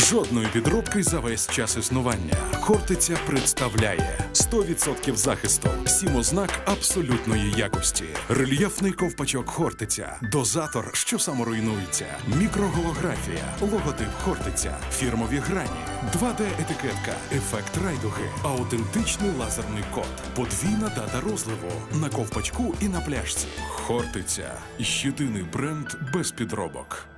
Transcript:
Жодної підробки за весь час існування. Хортиця представляє 100% захисту, 7 ознак абсолютної якості. Рельєфний ковпачок Хортиця, дозатор, що саморуйнується, мікроголографія, логотип Хортиця, фірмові грані, 2D-етикетка, ефект райдуги, аутентичний лазерний код, подвійна дата розливу на ковпачку і на пляшці. Хортиця – єдиний бренд без підробок.